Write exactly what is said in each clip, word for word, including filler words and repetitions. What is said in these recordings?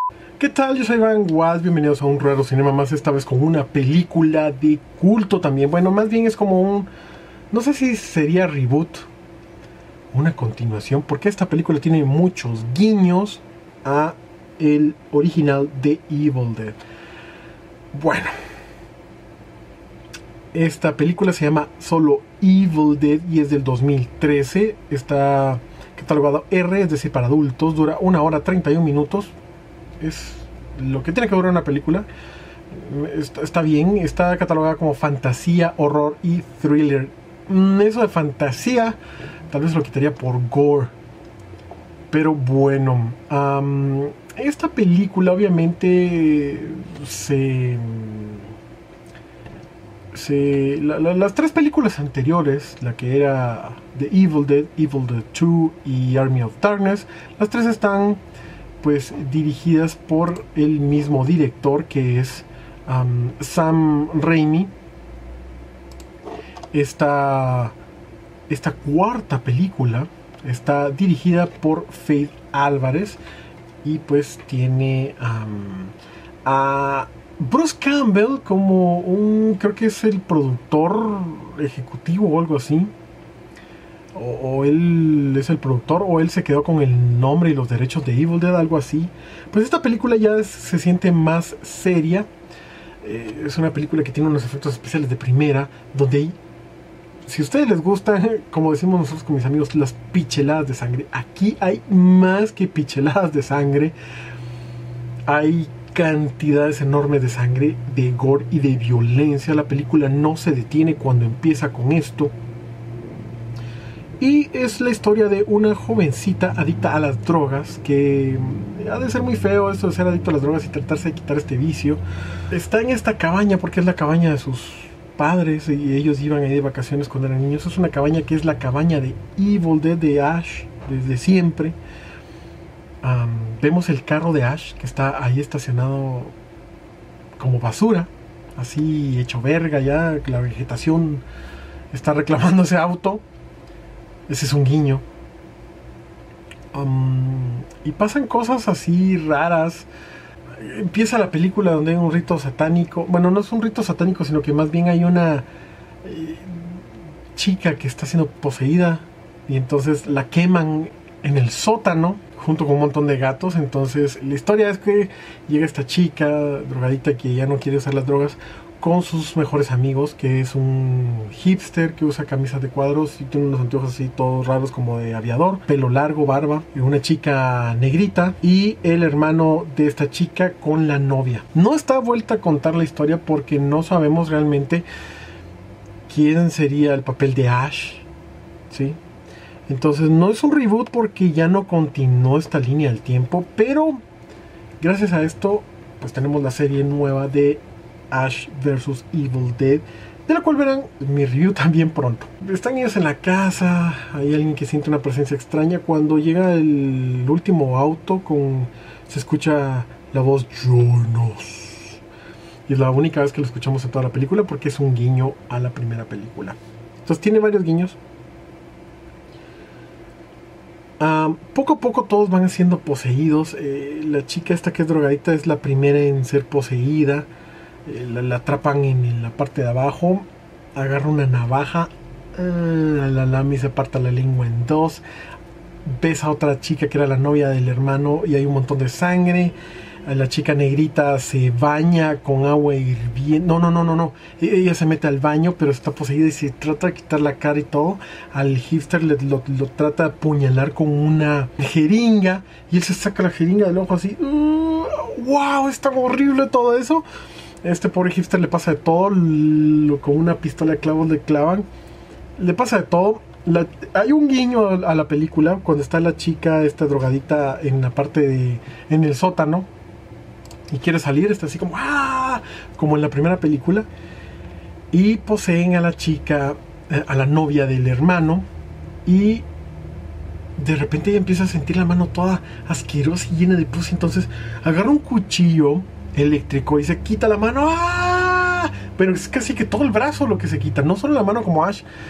¿Qué tal? Yo soy Iván Guas, bienvenidos a un raro cinema más, esta vez con una película de culto también. Bueno, más bien es como un... no sé si sería reboot, una continuación, porque esta película tiene muchos guiños a el original de Evil Dead. Bueno, esta película se llama solo Evil Dead y es del dos mil trece. Está catalogado R, es decir, para adultos. Dura una hora treinta y un minutos. Es lo que tiene que durar una película. Está, está bien, está catalogada como fantasía, horror y thriller. Eso de fantasía tal vez lo quitaría por gore, pero bueno, um, esta película obviamente se, se la, la, las tres películas anteriores, la que era The Evil Dead, Evil Dead dos y Army of Darkness, las tres están pues dirigidas por el mismo director, que es um, Sam Raimi. Esta, esta cuarta película está dirigida por Faith Álvarez y pues tiene um, a Bruce Campbell como un, creo que es el productor ejecutivo o algo así. O, o él es el productor, o él se quedó con el nombre y los derechos de Evil Dead, algo así. Pues esta película ya es, se siente más seria. Eh, es una película que tiene unos efectos especiales de primera, donde hay, si a ustedes les gusta, como decimos nosotros con mis amigos, las picheladas de sangre, aquí hay más que picheladas de sangre. Hay cantidades enormes de sangre, de gore y de violencia. La película no se detiene cuando empieza con esto. Y es la historia de una jovencita adicta a las drogas, que ha de ser muy feo esto de ser adicto a las drogas y tratarse de quitar este vicio. Está en esta cabaña porque es la cabaña de sus padres y ellos iban ahí de vacaciones cuando eran niños. Es una cabaña que es la cabaña de Evil Dead, de Ash, desde siempre. Um, vemos el carro de Ash que está ahí estacionado como basura, así hecho verga ya, la vegetación está reclamando ese auto. Ese es un guiño. Um, y pasan cosas así raras. Empieza la película donde hay un rito satánico. Bueno, no es un rito satánico, sino que más bien hay una eh, chica que está siendo poseída. Y entonces la queman en el sótano junto con un montón de gatos. Entonces la historia es que llega esta chica drogadita que ya no quiere usar las drogas, con sus mejores amigos, que es un hipster que usa camisas de cuadros y tiene unos anteojos así todos raros como de aviador, pelo largo, barba, y una chica negrita, y el hermano de esta chica con la novia. No está vuelta a contar la historia porque no sabemos realmente quién sería el papel de Ash, ¿sí? Entonces no es un reboot porque ya no continuó esta línea del tiempo, pero gracias a esto pues tenemos la serie nueva de Ash versus Evil Dead, de la cual verán mi review también pronto. Están ellos en la casa, hay alguien que siente una presencia extraña. Cuando llega el último auto, con, se escucha la voz Jonas, y es la única vez que lo escuchamos en toda la película porque es un guiño a la primera película. Entonces tiene varios guiños. Um, poco a poco todos van siendo poseídos. eh, La chica esta que es drogadita es la primera en ser poseída. La, la atrapan en la parte de abajo, agarra una navaja, uh, la lama y se aparta la lengua en dos, besa a otra chica que era la novia del hermano y hay un montón de sangre. La chica negrita se baña con agua hirviendo. No, no, no, no, no. Ella se mete al baño, pero está poseída y se trata de quitar la cara y todo. Al hipster le, lo, lo trata de apuñalar con una jeringa y él se saca la jeringa del ojo así. Uh, ¡Wow! Es tan horrible todo eso. Este pobre hipster le pasa de todo, lo, con una pistola de clavos le clavan, le pasa de todo. La, hay un guiño a, a la película cuando está la chica esta drogadita en la parte de, en el sótano y quiere salir, está así como ¡ah!, como en la primera película, y poseen a la chica, a la novia del hermano, y de repente ella empieza a sentir la mano toda asquerosa y llena de pus. Entonces agarra un cuchillo eléctrico y se quita la mano. ¡Ah! Pero es casi que todo el brazo lo que se quita, no solo la mano como Ash.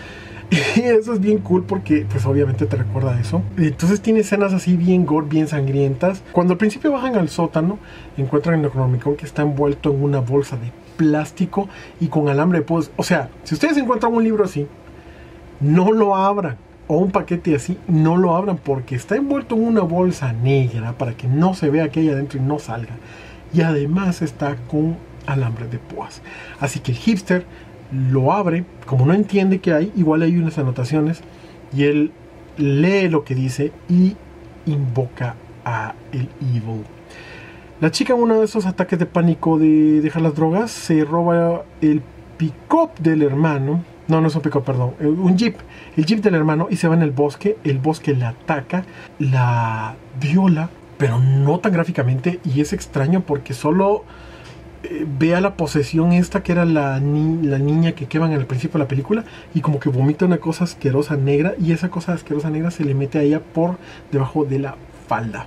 Y eso es bien cool porque pues obviamente te recuerda eso. Entonces tiene escenas así bien gore, bien sangrientas. Cuando al principio bajan al sótano, encuentran el Necronomicon que está envuelto en una bolsa de plástico y con alambre de púas. O sea, si ustedes encuentran un libro así, no lo abran. O un paquete así, no lo abran porque está envuelto en una bolsa negra para que no se vea que hay adentro y no salga. Y además está con alambre de púas. Así que el hipster lo abre, como no entiende qué hay, igual hay unas anotaciones y él lee lo que dice y invoca a el evil. La chica en uno de esos ataques de pánico de dejar las drogas se roba el pick-up del hermano. No, no es un pick-up, perdón, un jeep, el jeep del hermano, y se va en el bosque. El bosque la ataca, la viola, pero no tan gráficamente, y es extraño porque solo eh, ve a la posesión esta que era la, ni la niña que queman al principio de la película, y como que vomita una cosa asquerosa negra, y esa cosa asquerosa negra se le mete a ella por debajo de la falda.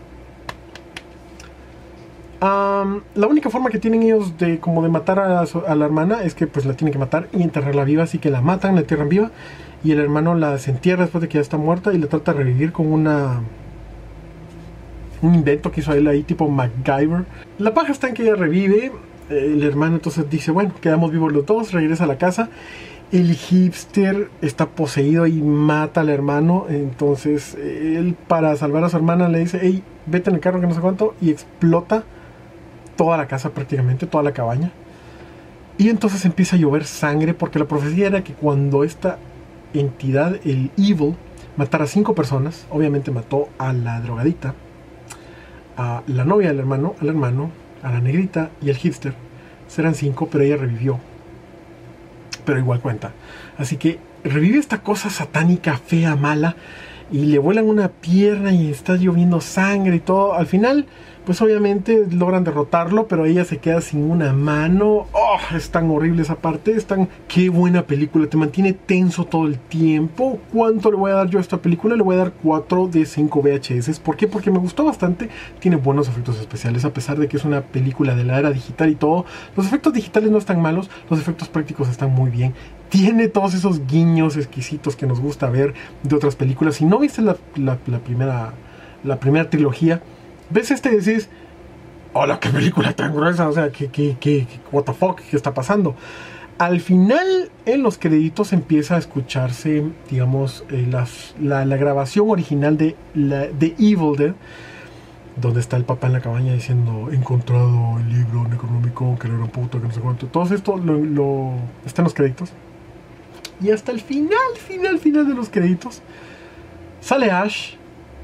Um, la única forma que tienen ellos de como de matar a, su, a la hermana es que pues la tienen que matar y enterrarla viva, así que la matan, la entierran viva y el hermano la se entierra después de que ya está muerta y la trata de revivir con una un invento que hizo él ahí tipo MacGyver. La paja está en que ella revive, el hermano entonces dice bueno, quedamos vivos los dos, regresa a la casa. El hipster está poseído y mata al hermano, entonces él para salvar a su hermana le dice hey, vete en el carro que no sé cuánto, y explota toda la casa, prácticamente toda la cabaña, y entonces empieza a llover sangre porque la profecía era que cuando esta entidad, el evil, matara a cinco personas, obviamente mató a la drogadita, a la novia del hermano, al hermano, a la negrita y al hipster. Serán cinco, pero ella revivió, pero igual cuenta. Así que revive esta cosa satánica, fea, mala, y le vuelan una pierna y está lloviendo sangre y todo. Al final pues obviamente logran derrotarlo, pero ella se queda sin una mano. Oh, es tan horrible esa parte, es tan... Qué buena película, te mantiene tenso todo el tiempo. ¿Cuánto le voy a dar yo a esta película? Le voy a dar cuatro de cinco V H S. ¿Por qué? Porque me gustó bastante, tiene buenos efectos especiales, a pesar de que es una película de la era digital y todo. Los efectos digitales no están malos, los efectos prácticos están muy bien. Tiene todos esos guiños exquisitos que nos gusta ver de otras películas. Si no viste la, la, la, primera, la primera trilogía, ves este y decís, hola, qué película tan gruesa, o sea, ¿qué, qué, qué, what the fuck, qué está pasando? Al final, en los créditos empieza a escucharse, digamos, eh, las, la, la grabación original de, la, de Evil Dead, donde está el papá en la cabaña diciendo, he encontrado el libro Necronomicon, que era un puto, que no sé cuánto. Todo esto lo, lo, está en los créditos. Y hasta el final, final, final de los créditos, sale Ash,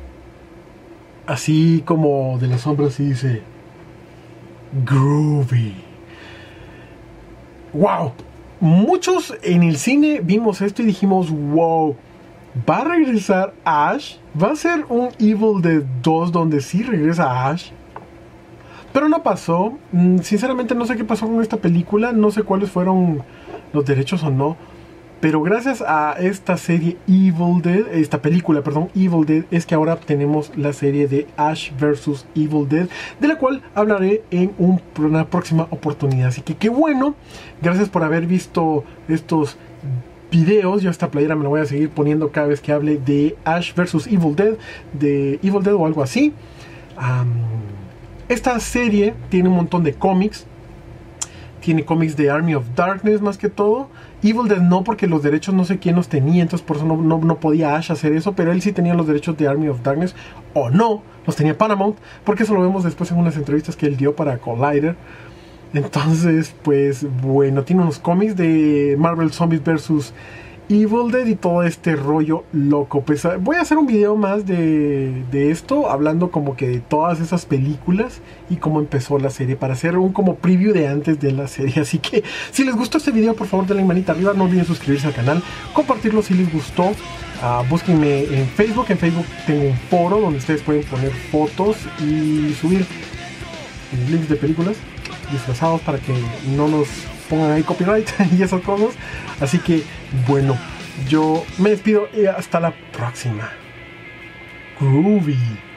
así como de las sombras, y dice groovy. Wow, muchos en el cine vimos esto y dijimos wow, va a regresar Ash, va a ser un Evil Dead dos donde sí regresa Ash. Pero no pasó. Sinceramente no sé qué pasó con esta película, no sé cuáles fueron los derechos o no. Pero gracias a esta serie Evil Dead, esta película, perdón, Evil Dead, es que ahora tenemos la serie de Ash versus. Evil Dead, de la cual hablaré en un, una próxima oportunidad. Así que qué bueno, gracias por haber visto estos videos. Yo esta playera me la voy a seguir poniendo cada vez que hable de Ash versus. Evil Dead, de Evil Dead o algo así. Um, esta serie tiene un montón de cómics. Tiene cómics de Army of Darkness más que todo. Evil Dead no, porque los derechos no sé quién los tenía, entonces por eso no, no, no podía Ash hacer eso, pero él sí tenía los derechos de Army of Darkness, o no, los tenía Paramount, porque eso lo vemos después en unas entrevistas que él dio para Collider. Entonces, pues bueno, tiene unos cómics de Marvel Zombies versus. Evil Dead y todo este rollo loco. Pues voy a hacer un video más de, de esto, hablando como que de todas esas películas y cómo empezó la serie, para hacer un como preview de antes de la serie. Así que si les gustó este video, por favor denle manita arriba, no olviden suscribirse al canal, compartirlo si les gustó. Uh, búsquenme en Facebook, en Facebook tengo un foro donde ustedes pueden poner fotos y subir links de películas disfrazados para que no nos pongan ahí copyright y esas cosas. Así que bueno, yo me despido y hasta la próxima. Groovy.